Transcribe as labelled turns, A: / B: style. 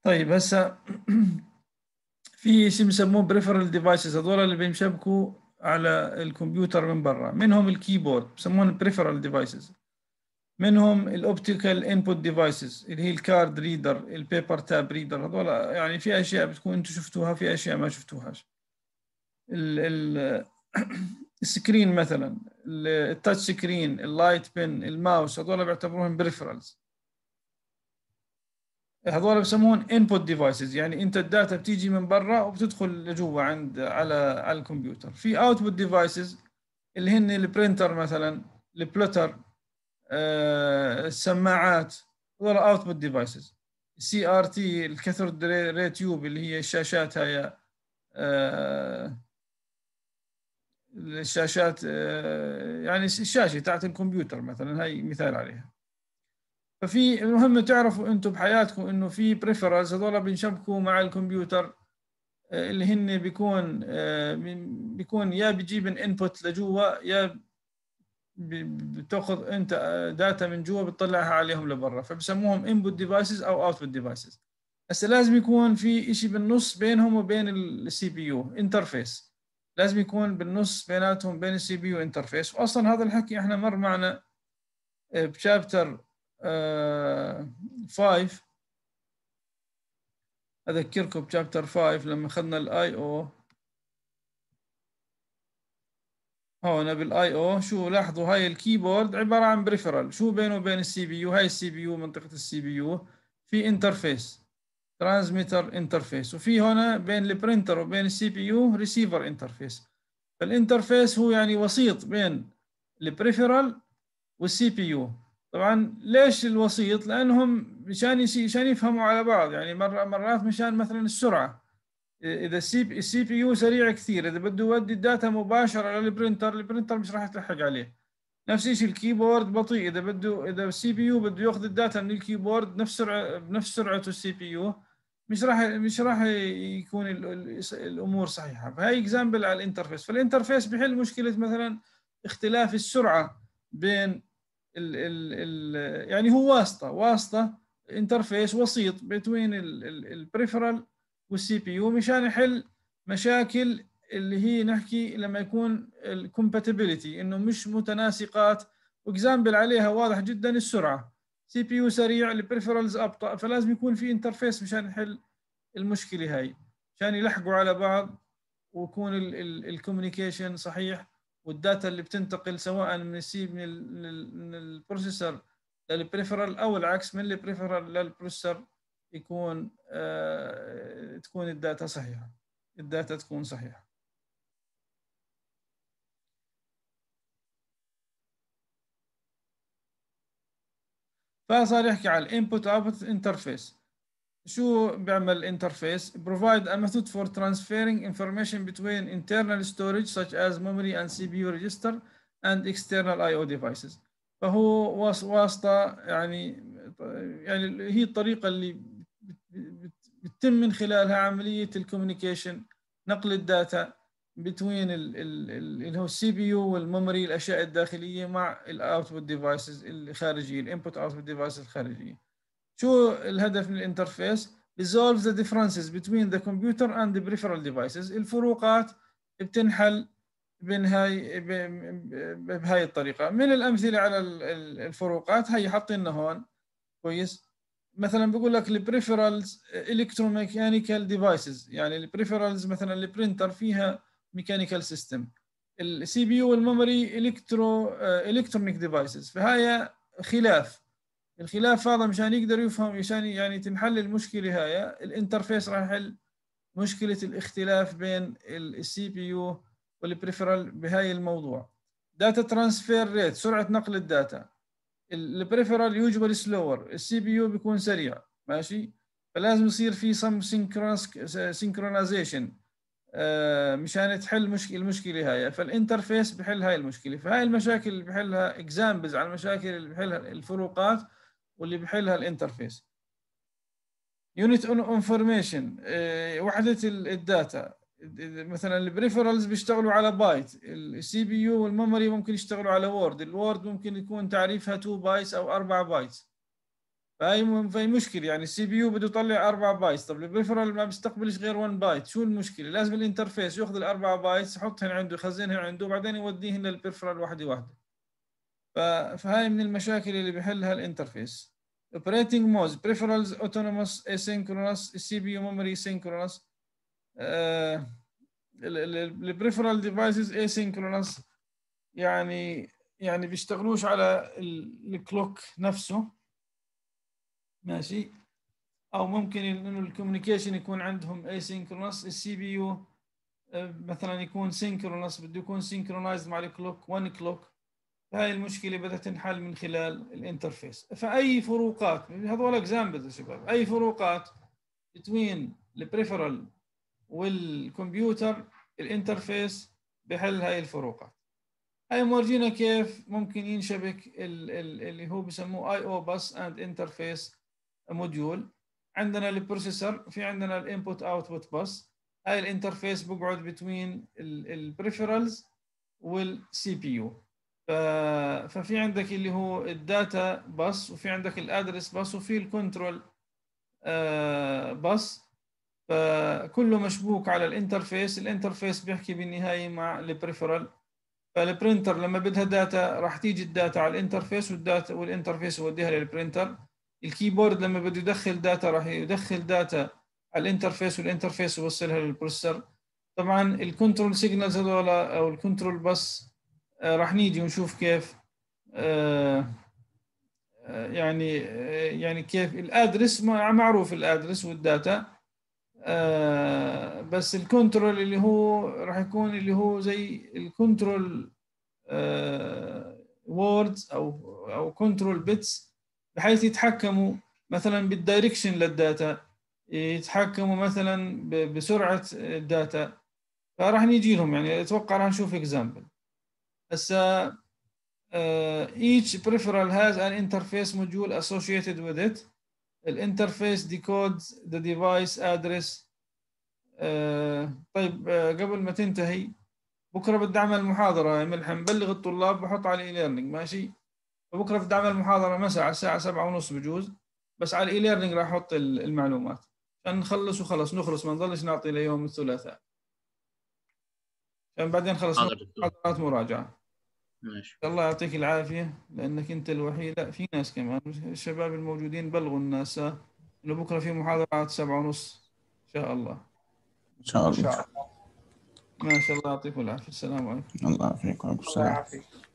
A: طيب هسه في شيء بسموه بريفرال ديفايسز، هذول اللي بينشبكوا على الكمبيوتر من برا، منهم الكيبورد بسموهم بريفرال ديفايسز، منهم الاوبتيكال انبوت ديفايسز اللي هي الكارد ريدر، البيبر تاب ريدر. هذول يعني في اشياء بتكون انتم شفتوها، في اشياء ما شفتوهاش. السكرين مثلا، التاتش سكرين، اللايت بن، الماوس، هذول بيعتبروهم بريفرالز. هذول بسموهم انبوت ديفايسز، يعني انت الداتا بتيجي من برا وبتدخل لجوا عند على الكمبيوتر. في اوتبوت ديفايسز اللي هن البرينتر مثلا، البلوتر، السماعات، هذول اوتبوت ديفايسز. السي ار تي، الكاثود ري تيوب، اللي هي الشاشات هاي، الشاشات، يعني الشاشه تاعت الكمبيوتر مثلا، هاي مثال عليها. ففي المهم تعرفوا انتم بحياتكم انه في بريفرالز هذول بينشبكوا مع الكمبيوتر، اللي هن بيكون يا بيجيب انبوت لجوا، يا بتاخذ انت داتا من جوا بتطلعها عليهم لبرا، فبسموهم انبوت ديفايسز او اوتبوت ديفايسز. هسه لازم يكون في شيء بالنص بينهم وبين السي بي يو، انترفيس. لازم يكون بالنص بيناتهم بين السي بي يو انترفيس. واصلا هذا الحكي احنا مر معنا بشابتر 5. اذكركم بشابتر 5 لما اخذنا الاي او. هون بالاي او شو لاحظوا، هاي الكيبورد عباره عن بريفرال، شو بينه وبين السي بي يو؟ هاي السي بي يو، منطقه السي بي يو في انترفيس، ترانسميتر انترفيس، وفي هنا بين البرينتر وبين السي بي يو ريسيفر انترفيس. فالانترفيس هو يعني وسيط بين البريفرال والسي بي يو. طبعا ليش الوسيط؟ لانهم مشان يفهموا على بعض، يعني مرات مشان مثلا السرعه. اذا السي بي يو سريع كثير، اذا بده يودي الداتا مباشره للبرينتر، البرينتر مش راح يتلحق عليه. نفس الشيء الكيبورد بطيء، اذا السي بي يو بده ياخذ الداتا من الكيبورد بنفس سرعته السي بي يو، مش راح يكون الامور صحيحه. فهي اكزامبل على الانترفيس. فالانترفيس بحل مشكله مثلا اختلاف السرعه بين يعني هو واسطه انترفيس وسيط بين البريفرال والسي بي يو، مشان يحل مشاكل اللي هي نحكي لما يكون الكومباتيبلتي انه مش متناسقات. واكزامبل عليها واضح جدا، السرعه، سي بي يو سريع، البريفرالز ابطا، فلازم يكون في انترفيس مشان يحل المشكله هاي، مشان يلحقوا على بعض ويكون الكوميونيكيشن صحيح، والداتا اللي بتنتقل سواء من البروسيسور للبريفرال او العكس، من البريفرال للبروسيسور، يكون تكون الداتا صحيحه، الداتا تكون صحيحه. فصار يحكي على الانبوت اوتبوت انترفيس. شو بيعمل الانترفيس؟ provide a method for transferring information between internal storage such as memory and CPU register and external I/O devices. فهو واسطة، يعني هي الطريقة اللي بتتم من خلالها عملية الكوميونيكيشن، نقل الداتا بين اللي هو السي بي يو والميموري، الاشياء الداخليه، مع الاوتبوت ديفايسز الخارجيه، الانبوت اوتبوت ديفايسز الخارجيه. شو الهدف من الانترفيس؟ resolve the differences between the computer and the peripheral devices. الفروقات بتنحل بهاي الطريقة. من الأمثلة على الفروقات هي حاطينها هون كويس. مثلا بيقول لك البريفرالز الكتروميكانيكال ديفايسز، يعني البريفرالز مثلا البرينتر فيها ميكانيكال سيستم، السي بي يو والميموري الكترونيك ديفايسز. فهي خلاف. الخلاف هذا مشان يقدر يفهم، مشان يعني تنحل المشكله هاي، الانترفيس راح يحل مشكله الاختلاف بين السي بي يو والبريفرال بهاي الموضوع. داتا ترانسفير ريت، سرعه نقل الداتا. البريفرال يوجوال سلور، السي بي يو بيكون سريع، ماشي. فلازم يصير في سم سينكرونايزيشن مشان تحل المشكله هاي. فالانترفيس بحل هاي المشكله. فهاي المشاكل اللي بحلها اكزامبلز على المشاكل اللي بحلها الفروقات واللي بحلها الانترفيس. يونت انفورميشن، وحده الداتا. مثلا البريفرالز بيشتغلوا على بايت، السي بي يو والميموري ممكن يشتغلوا على وورد. الوورد ممكن يكون تعريفها 2 بايتس او 4 بايتس. فهي مشكله، يعني السي بي يو بده يطلع 4 بايتس، طب البريفرال ما بيستقبلش غير 1 بايت، شو المشكله؟ لازم الانترفيس ياخذ الاربع بايتس يحطهن عنده يخزنهن عنده وبعدين يوديهن للبريفرال واحده واحده. فهاي من المشاكل اللي بيحلها الانترفيس. operating modes peripherals autonomous asynchronous CPU memory synchronous. البريفرال ديفايسز asynchronous، يعني بيشتغلوش على الكلوك نفسه، ماشي. او ممكن انه الكوميونيكيشن يكون عندهم asynchronous. السي بي يو مثلا يكون synchronous، بده يكون synchronized مع الكلوك 1 كلوك. هاي المشكلة بدها تنحل من خلال الانترفيس. فأي فروقات، هذول اكزامبلز يا شباب، أي فروقات between البريفرال والكمبيوتر الانترفيس بحل هاي الفروقات. هاي مورجينا كيف ممكن ينشبك اللي هو بسموه اي او بس اند انترفيس موديول. عندنا البروسيسور، في عندنا الانبوت اوتبوت بس. هاي الانترفيس بقعد بين البريفرالز والسي بي يو. ففي عندك اللي هو الداتا بس، وفي عندك الادرس بس، وفي الكنترول بس. فكله مشبوك على الانترفيس. الانترفيس بيحكي بالنهاية مع البريفرال. فالبرينتر لما بدها داتا راح تيجي الداتا على الانترفيس، والانترفيس يوديها للبرينتر. الكيبورد لما بده يدخل داتا راح يدخل داتا على الانترفيس، والانترفيس يوصلها للبروسيسور. طبعا الكنترول سيجنالز هذول او الكنترول بس راح نيجي ونشوف كيف يعني كيف الادرس معروف، الادرس والداتا. بس الكنترول اللي هو راح يكون اللي هو زي الكنترول ووردز او كنترول بيتس، بحيث يتحكموا مثلا بالدايركشن للداتا، يتحكموا مثلا بسرعه الداتا. فراح نيجي لهم، يعني اتوقع راح نشوف اكزامبل. هسه each peripheral has an interface module associated with it. الانترفيس decodes the device address. طيب قبل ما تنتهي، بكره بدي اعمل محاضره يا ملحم، بلغ الطلاب بحط على الاي ليرنينج، ماشي؟ فبكره بدي اعمل محاضره مساء على الساعه 7:30 بجوز، بس على الاي ليرنينج راح احط المعلومات عشان نخلص وخلص نخلص، ما نضلش نعطي ليوم الثلاثاء عشان بعدين خلص
B: حاضر دكتور.
A: محاضرات مراجعه.
B: ماشي.
A: الله يعطيك العافيه، لانك انت الوحيد. لا، في ناس كمان، الشباب الموجودين بلغوا الناس انه بكره في محاضرات 7:30 ان شاء الله.
C: إن شاء الله.
A: ما شاء الله، يعطيكم العافيه. السلام عليكم.
C: الله يعافيك وعليكم
D: الله
C: السلام.
D: يعافيك.